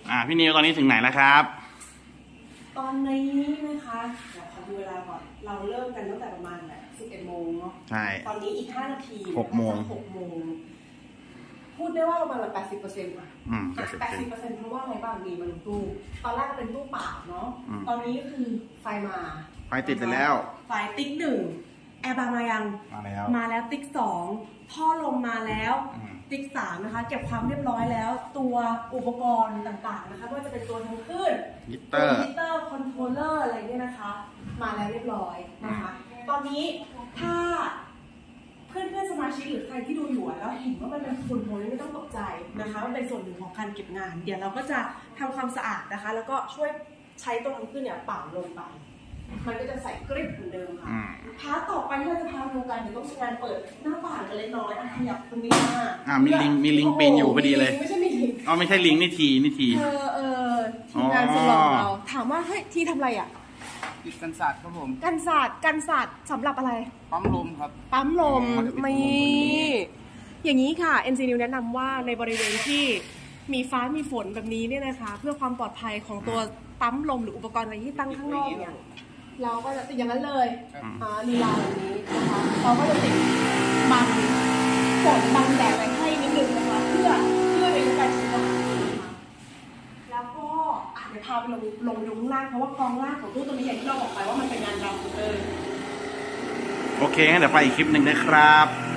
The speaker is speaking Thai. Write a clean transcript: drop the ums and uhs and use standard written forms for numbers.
พี่นิวตอนนี้ถึงไหนแล้วครับตอนนี้นะคะเดี๋ยวขอดูเวลาก่อนเราเริ่มกันตั้งแต่ประมาณแบบ11 โมงเนาะใช่ตอนนี้อีก5 นาที 6 โมงพูดได้ว่าประมาณแบบ80%อ่ะ80%เพราะว่าอะไรบ้างมีมันตู้ตอนแรกเป็นตู้เปล่าเนาะตอนนี้คือไฟติดไปแล้วไฟติ๊ก1แอร์บางมายังมาแล้วติ๊ก2ท่อลมมาแล้วติ๊ก3นะคะเก็บความเรียบร้อยแล้วตัวอุปกรณ์ต่างๆนะคะไม่ว่าจะเป็นตัวทั้งคลื่นมิเตอร์คอนโทรลเลอร์อะไรเนี่ยนะคะมาแล้วเรียบร้อยนะคะตอนนี้ถ้าเพื่อนสมาชิกหรือใครที่ดูอยู่แล้วเห็นว่ามันเป็นฝุ่นโพยไม่ต้องตกใจนะคะมันเป็นส่วนหนึ่งของการเก็บงานเดี๋ยวเราก็จะทำความสะอาดนะคะแล้วก็ช่วยใช้ตัวทั้งคลื่นเนี่ยเป่าลงไปมันก็จะใส่กริบเหมือนเดิมค่ะพาร์ทต่อไปที่เราจะพาดูกันเดี๋ยวต้องใช้งานเปิดหน้าต่างกันเล็กน้อยขยับตรงนี้มามีลิงปีนอยู่พอดีเลยไม่ใช่มีลิงไม่ใช่ลิงนี่ทีทีมงานสุดหล่อเราถามว่าเฮ้ยทีทำอะไรอ่ะติดกันศาสตร์ครับผมกันศาสตร์สำหรับอะไรปั๊มลมครับปั๊มลมไม่อย่างนี้ค่ะ NC New แนะนำว่าในบริเวณที่มีฟ้ามีฝนแบบนี้เนี่ยนะคะเพื่อความปลอดภัยของตัวปั๊มลมหรืออุปกรณ์อะไรที่ตั้งข้างนอกเนี่ยเราก็จะติดอย่างนั้นเลยลีลาแบบนี้นะคะเราก็จะติดบังฝนบังแดดไว้ให้นิดนึงนะคะเพื่อในการใช้งานแล้วก็เดี๋ยวพาไปลงดูข้างล่างเพราะว่ากองล่างของตู้ตัวนี้อย่างที่เราบอกไปว่ามันเป็นงานดาวน์เลยโอเคงั้นเดี๋ยวไปอีกคลิปหนึ่งนะครับ